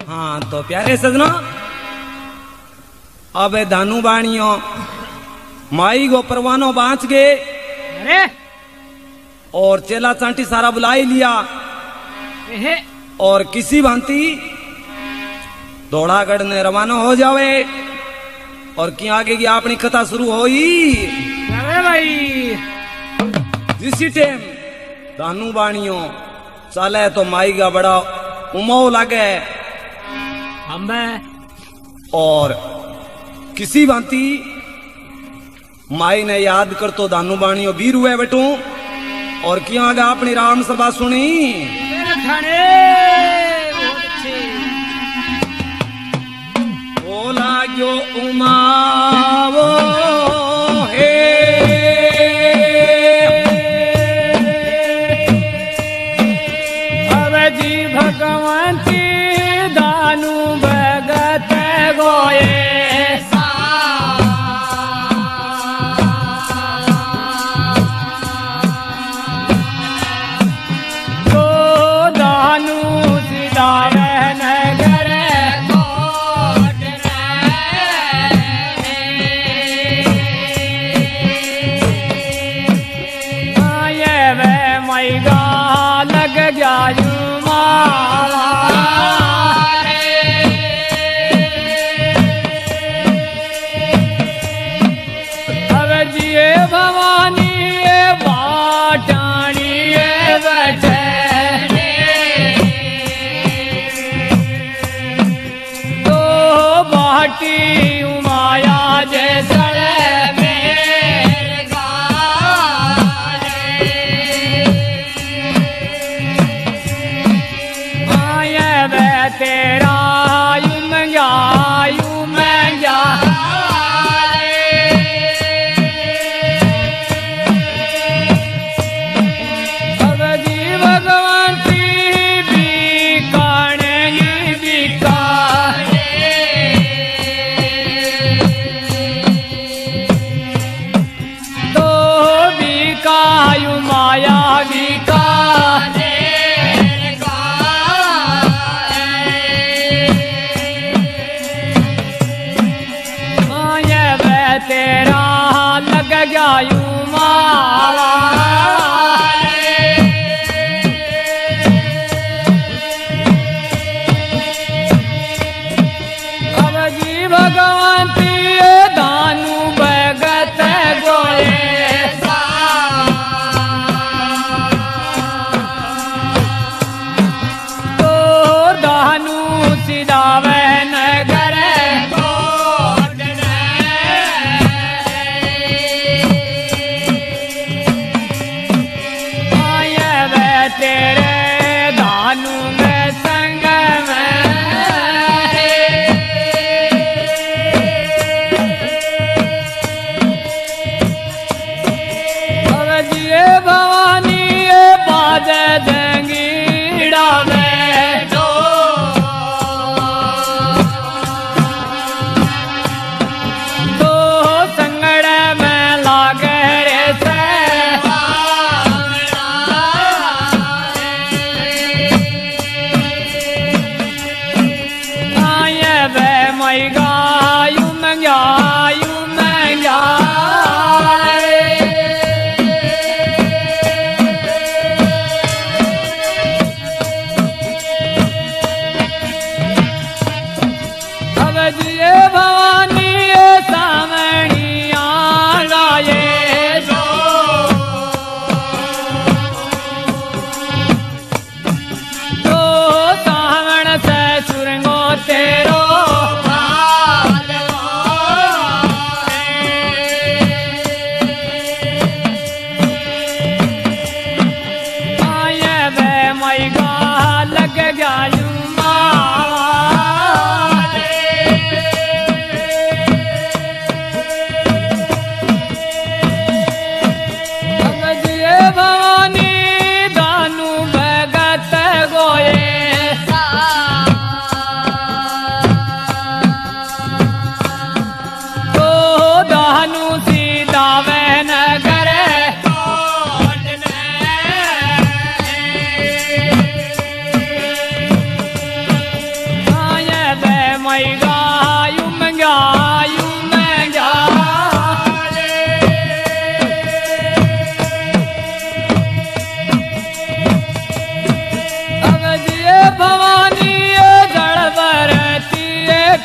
हाँ तो प्यारे सजना, अब दानू बाणियों माई गो परवानो बाँच गए। अरे और चेला चांटी सारा बुला ही लिया। और किसी भांति दौड़ागढ़ ने रवाना हो जावे और कि आगे की अपनी कथा शुरू होई। अरे भाई जिसी टाइम दानू बाणियों चले तो माई का बड़ा उमाव लागे। और किसी भांति माई ने याद कर तो दानू बाणियों बीर हुए बेटू और क्या आगे अपनी राम सभा सुनी। ओ लाग्यो उमावो हे अब जी भगवंती दानू भगत गोये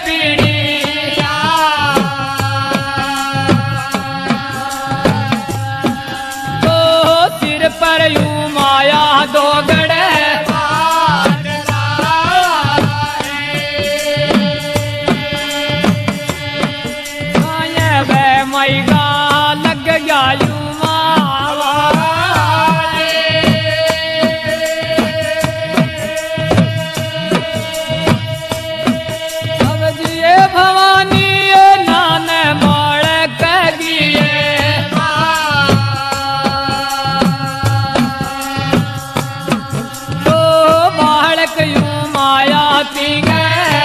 पीड़िया तो सिर पर यूं माया दो गड़े मैगा लग गया यूं मावा अब जिए भवानी नाने बालक गिए तो बालक यूं माया पी गए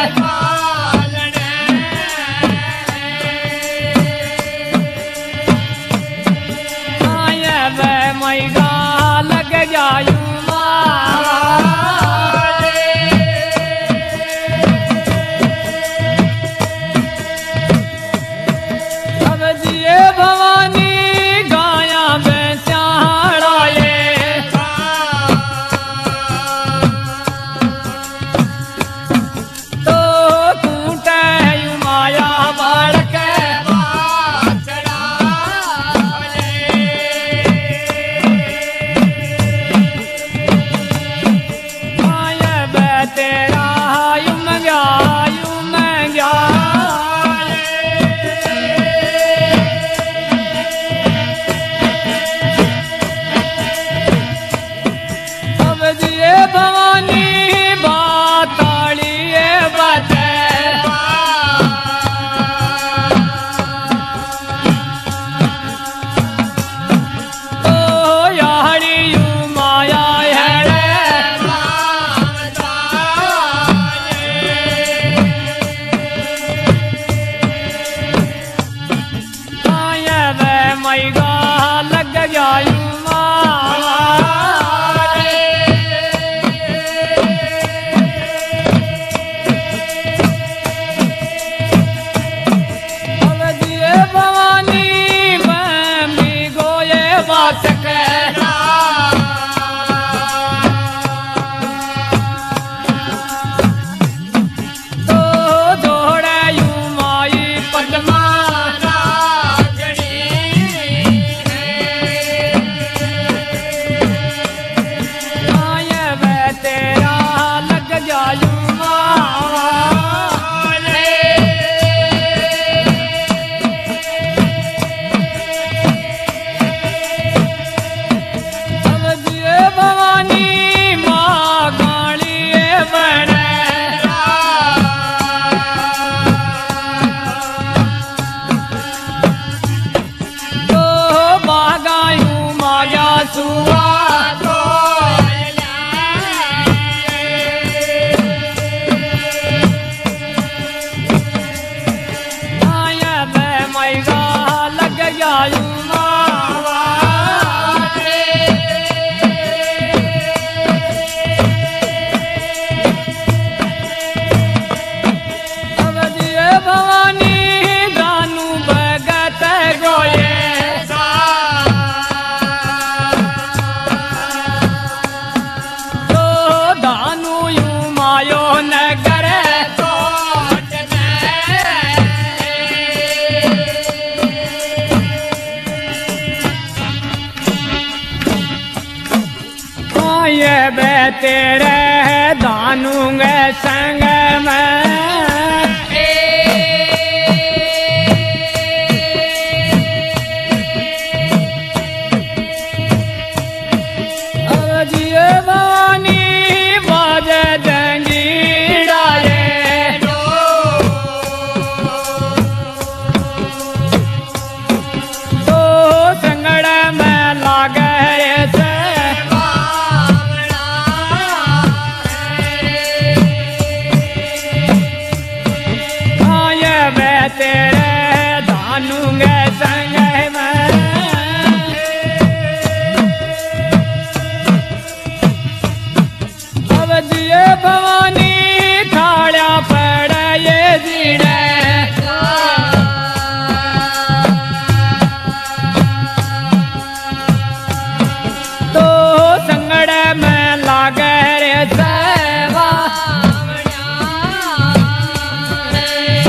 मैगा लग गया यूं अब जिए भवानी गाया बेचाड़ाए तो कूटे यूं माया बालक तेरा यूं मैं गया अब जिए भवानी बाताड़ी बचे तो यारी यूं माया मैगा लग गया यूं अब दिए भवानी मैं भी गोये बात कहना तो दौड़े यूं माई पद्मा तेरा लग गया यूं अब जिए भवानी माँ गाड़ी बने तो बागा यूं माया सुआ मैगा लग गया यूं अब जिए भवानी दानू भगत गोये तो दानू यूं मायो नगर ये बे तेरे दानूंगे संग में अब जिए भवानी बाज देंगी डाले तो संगड़ में लागे से तेरे दानूंगे संग में अब जिए भवानी खाड़ा पड़ ये जीड़े तो संगड़ में लागे रे सेवा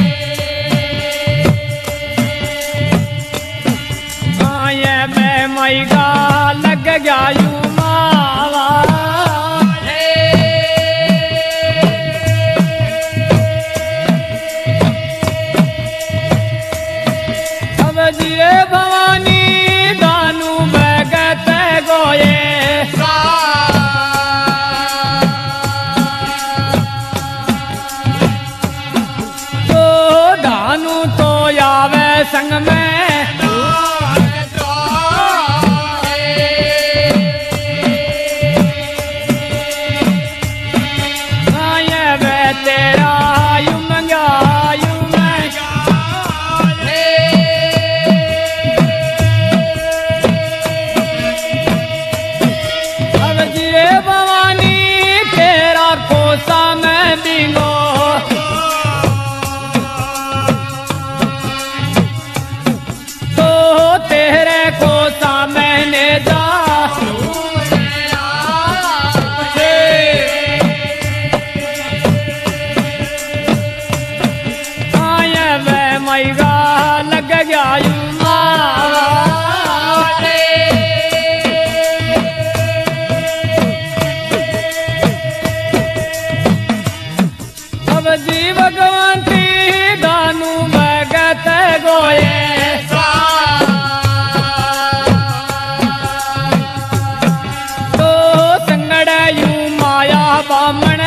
बामण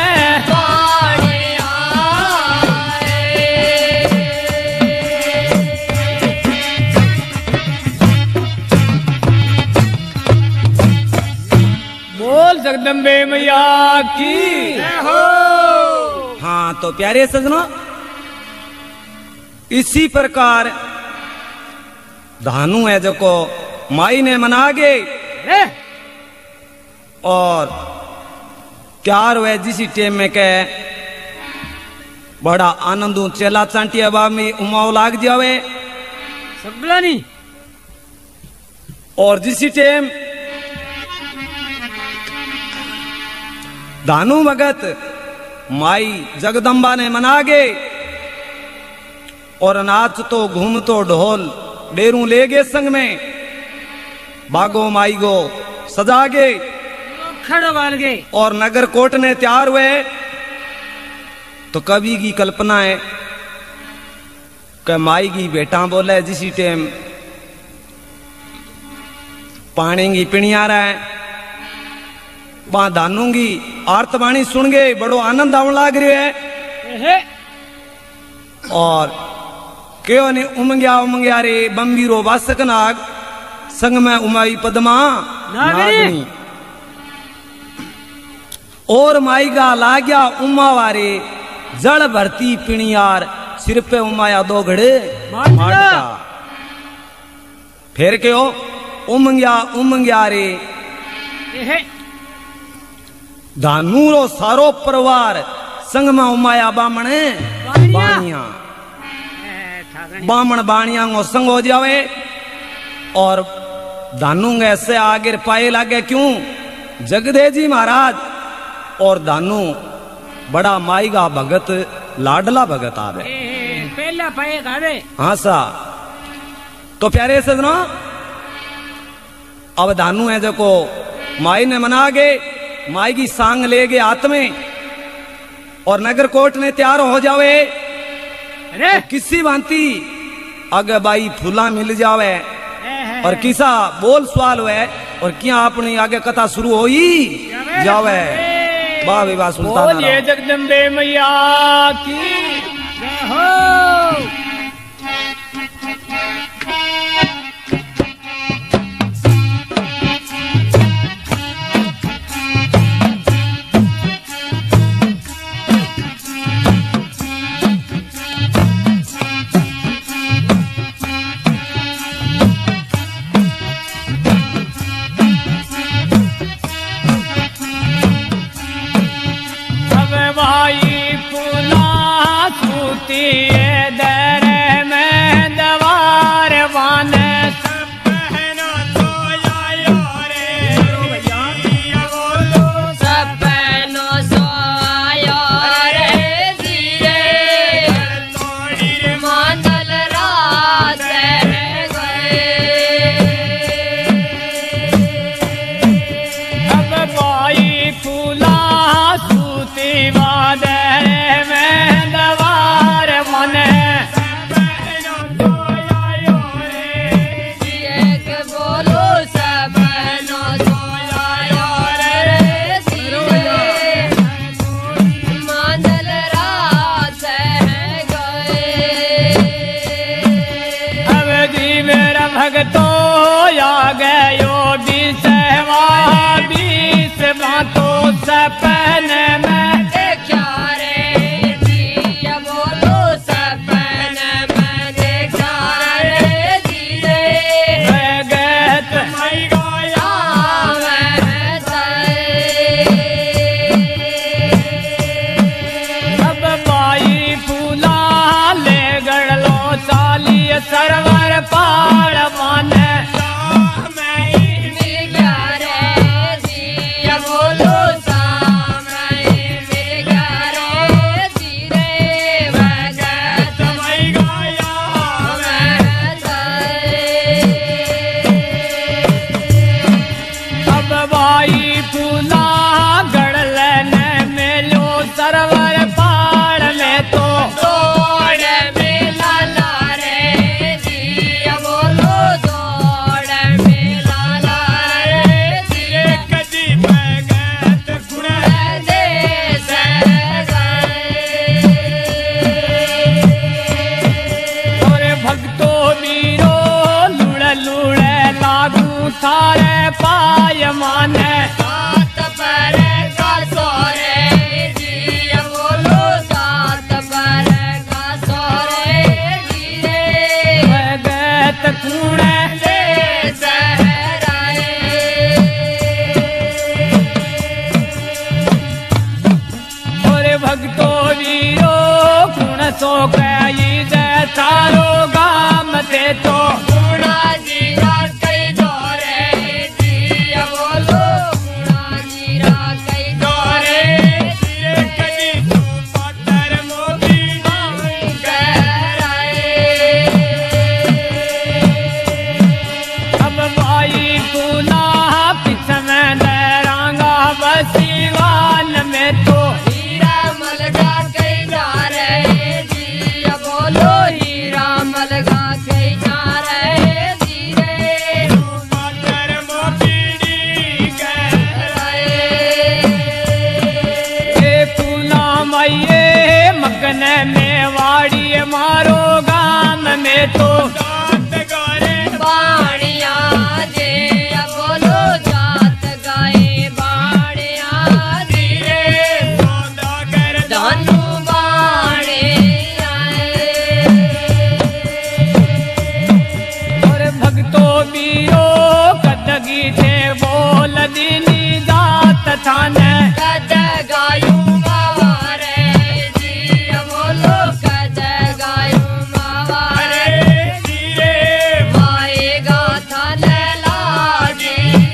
बोल जगदम्बे मैया की हो। हाँ तो प्यारे सजनों, इसी प्रकार धानु है जो को माई ने मना गे और त्यार हुए जिसी टेम में कह बड़ा आनंद चेला चांटिया बाब में उमाओ लाग जावे सबला नहीं। और जिसी टेम धानु भगत माई जगदम्बा ने मना गे और नाच तो घूम तो ढोल डेरू ले गे संग में बागो माई गो सजा गे खड़वाल गए और नगर कोट ने तैयार हुए। तो कवि की कल्पना है कि माई की बेटा बोले जिसी टेम पानी की पिणिया रहा है वहां दानूंगी आर्तवाणी सुन गए बड़ो आनंद आवन लाग रहे है। और क्यों ने उमंग्या रे बम्बीरो वासक नाग संग में उमाई पद्मा नागनी और माई गा लाग्या उमा वारे जल भरती पिणियार सिर पे उमाया दो घड़े माटका। फिर क्यों उमंग्या रे धानूरो सारो परिवार संग में उमाया बामणे बाणिया बामण बाणिया को संग हो जावे और धानू ऐसे आगे पाए लागे क्यों जगदे जी महाराज और धानू बड़ा माईगा भगत लाडला भगत आवे पहला पाए आवे। हाँ सा तो प्यारे सजनों अब धानू है जो को माई ने मना गे माई की सांग ले गए हाथ में और नगर कोट ने तैयार हो जावे। अरे तो किसी भांति अगे बाई फूला मिल जावे और किसा बोल सवाल हुए और क्या अपनी आगे कथा शुरू हो ही जावे। वाह विवाह सुल्तान बोलिए जगदम्बे मैया की जय हो। दर में दवार वान सपनो सोया रे सपनो सोया रे धीरे मांदल रात गए अब बाई फूला सूती वादर में दवार मन माने सात पर का सोरे जी बोलो सात पर का सोरे जी रे भगत कूड़े दे सहराए और भक्तो वीरो कुण सो कई दे तारो गाम ते तो गुणा जीरा कई दोरे जी बोलो गुणा जीरा कई दोरे कदी तू पत्थर मोती गहराए अब भाई तूना पिछमे दरांगा बसीवान में तो हीरा मलगा कई जारे जी बोलो हीरा मलगा कई जारे जी रे पत्थर मोती गहराए ए पूना माये मगन में वाड़ी मारो गाम में तो जात गाए बाणिया जे बोलो जात गाए बाणिया जी रे सौदागर दानू बाणे आए और भक्तो बीरो कदगी थे बोल दीनी जात थाने कद गायू मावारे जी बोलो कद गायू मावारे जी रे माएगा थाने लागे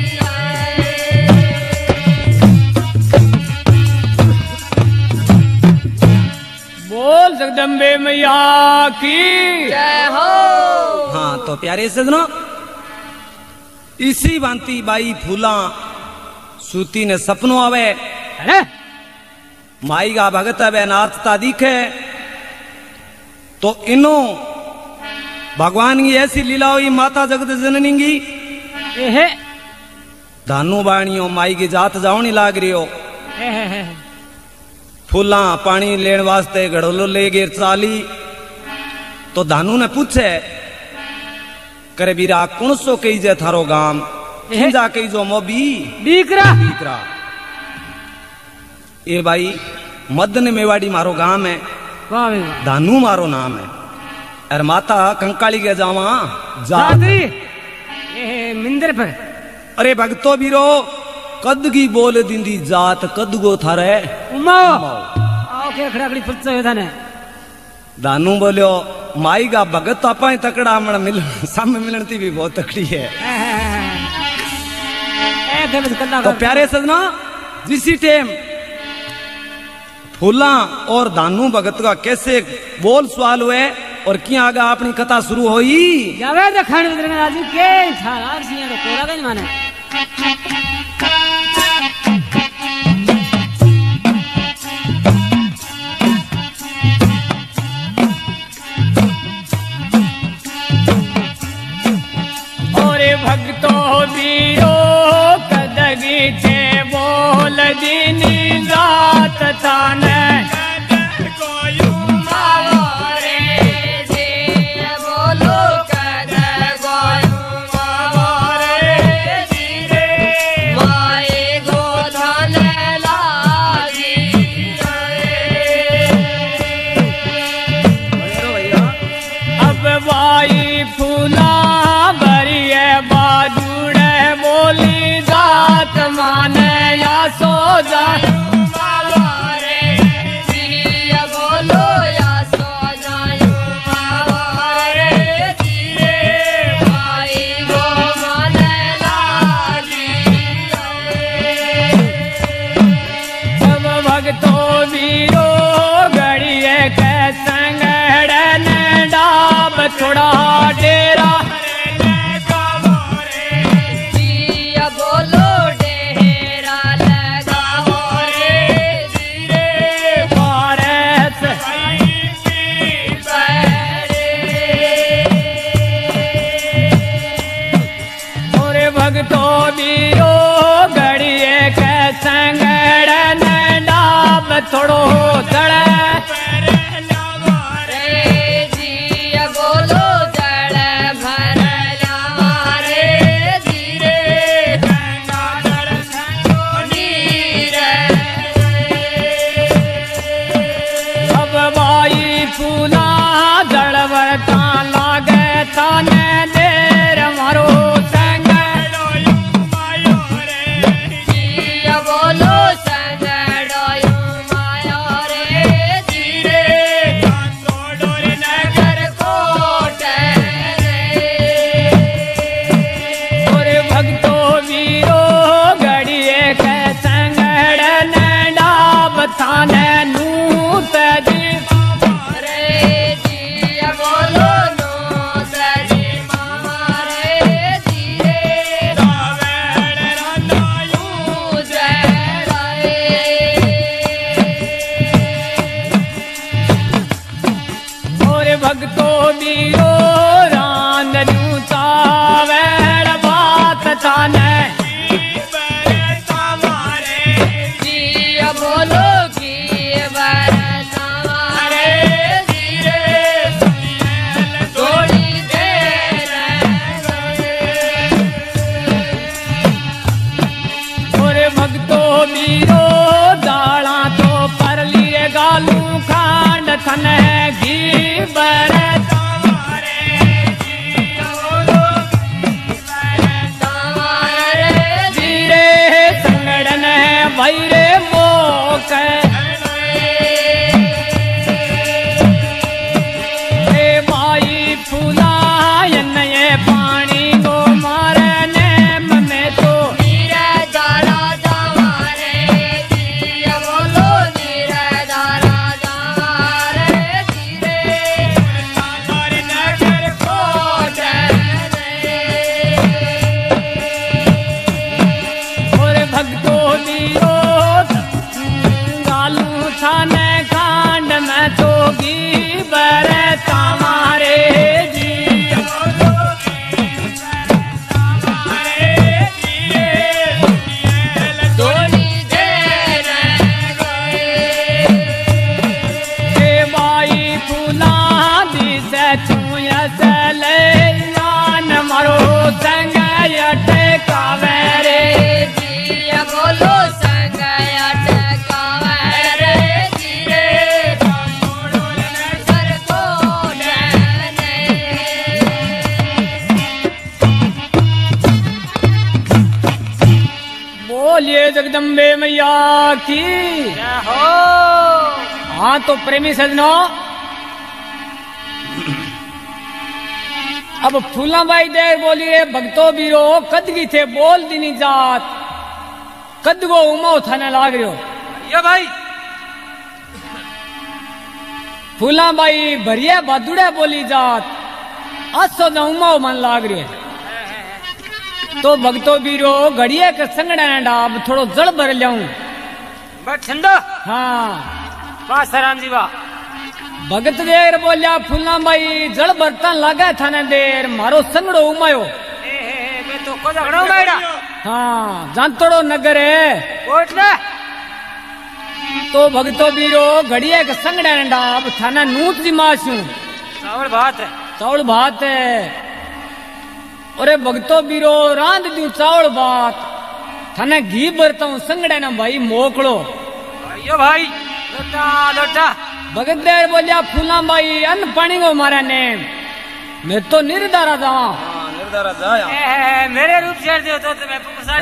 बोल जगदम्बे मैया की जय हो। हाँ तो प्यारे सजनों, इसी भांति बाई फूला सूती ने सपनों आवे अरे माई का भगत है नाचता दिखे तो इनो भगवान की ऐसी लीला हुई माता जगत जननी की एहे धानु बाणियों माई की जात जावनी लाग रही हो एहे फूला पानी लेने वास्ते घड़ोलो ले गिर चाली तो धानु ने पूछे करे बीरा कौन सो कही जे थारो गाम जा कही जो मोबी बीकरा बीकरा ये भाई मदन मेवाड़ी मारो गांव है वाह भाई वाह धानु मारो नाम है और माता कंकाली के जावा जादरी ए मिंदर पर अरे भक्तो बीरो कद की बोल दिंदी जात कद गो थारे उमाओ आओ के खड़ाखड़ी फुर्सत होता ने दानू बोलियो माई का भगत आपा ही तकड़ा मन मिल सामने मिलने थी भी बहुत तकड़ी है तो प्यारे सजना जिसी टाइम फूला और दानू भगत का कैसे बोल सवाल हुए और क्या आगा अपनी कथा शुरू हुई जावे दखन राजू के छालार सिया तो कोरा गई माने भक्तो बीरो कदगी थे बोल दीनी जात थाने कोयू मावारे जी बोलो कद कोयू मावारे जी रे माए गो थाने लागी अब भाई फूला माने या सो जाए मावारे जी बोलो या सो जाए मावारे जी रे भाई गो माने लागी सब भक्तो वीरो गड़िए के संगड़न डाब थोड़ा डेरा बोलो डेरा लगाओ रे धीरे भारत और भक्तो बीरो गड़िए के संगड़न डाब थोड़ो जड़े थाने खांड में तो घी बरता मारे जी बोलिए जगदम्बे मैया की हो। हाँ तो प्रेमी सजनों, अब फूला बाई देर बोली रे भक्तो बीरो कदगी थे बोल दीनी जात कदगो उमो थाने लाग रहो ये भाई। फूला बाई भरिया बदुड़े बोली जात असो न उमो मन लाग रहे तो भक्तो बीरो घड़िया के संगड़ा डाब थोड़ो जल भर लियाऊं ठंडा। हाँ राम जी वाह। भगत देर बोलिया फूला भाई जल बर्तन लगा थाने देर मारो संगड़ो उमायो तो हाँ जानतोड़ो नगर है तो भगतो बीरो घड़िया के संगड़ा डाब थाना नूत जी मासू चावल भात है अरे भगतो बीरो रांध दू चावल भात थाने घी भरता हूँ संगड़ा ना भाई मोकलो भाई लोटा भगत देर बोलिया फूला भाई अन्न पानी को मारा ने मैं तो निर्धारा जावा मेरे रूप शेर दियो तो मैं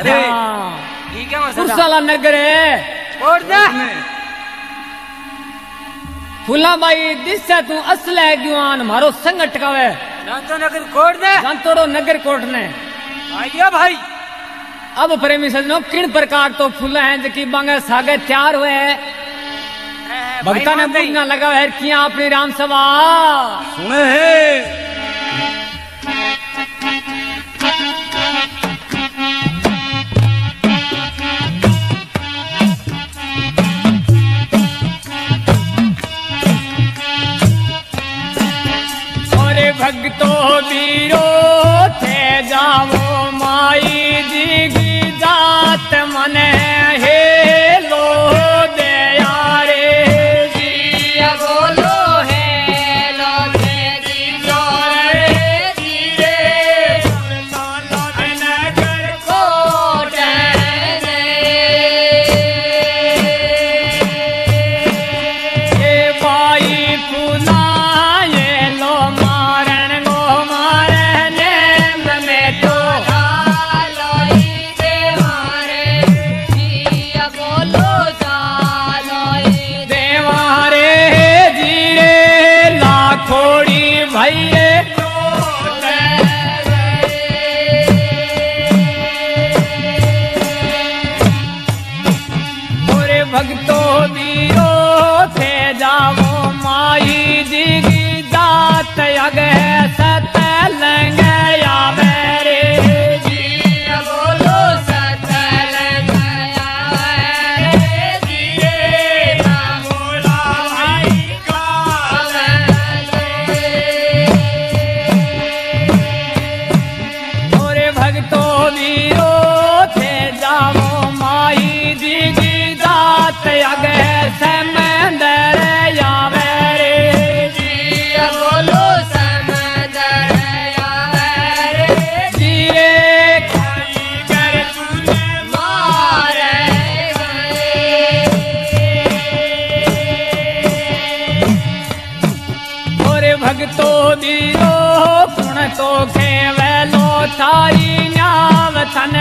पुरसाला नगर है फूला भाई दिशा तू असल है जुआन मारो संग टकावे जानतोड़ो नगर कोट ने भाई। अब प्रेमी सजनों किन प्रकार तो फूला है जकी बांगे सागे तैयार हुए भक्ता ने पूछना लगा है किया अपनी राम सभा सुने है। भक्तो बीरो थे जाओ माई जी की जात मने हे लो दे यारे जी बोलो हे लो दे जी जोरे जीरे नगर कोट ये भाई फूला ये लो भक्तो बीरो थे जाओ माई जी की जात अगे सत लेंगे या मेरे जी बोलो सत लेंगे या मेरे जी बोला भाई का और भक्तो बीरो थे जाओ माई जी की अगे समंदर या मेरे जी बोलो समंदर या मेरे जी खाई कर तूने मारे और भक्तो दीरो कुण तो खेवे लो थारी न्याव थन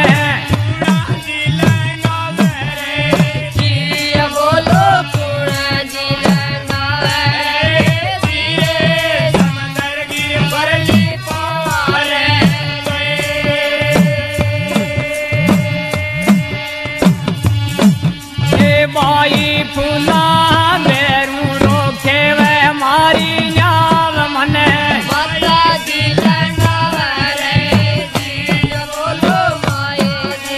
फूला बेरू रोके वे मारी न्याव मने बोलो माई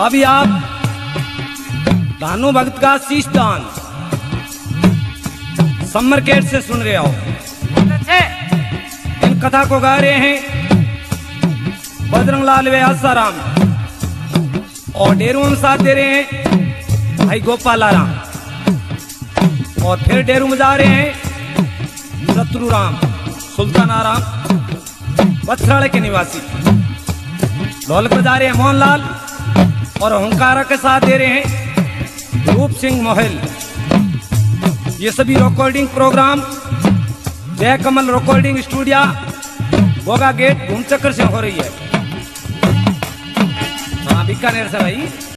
अभी आप दानू भक्त का शीश दान समर केट से सुन रहे हो। इन कथा को गा रहे हैं बजरंग लाल वे आसाराम और डेरू में साथ दे रहे हैं भाई गोपाल आराम और फिर डेरू में जा रहे हैं शत्रु राम सुल्तान आराम वत्सराले के निवासी। ढोलक बजा रहे हैं मोहनलाल और ओंकारा के साथ दे रहे हैं रूप सिंह मोहल। ये सभी recording programme Jai Kamal recording studio Goga Gate Ghoomchakkar से हो रही है। हाँ बीकानेर से भाई।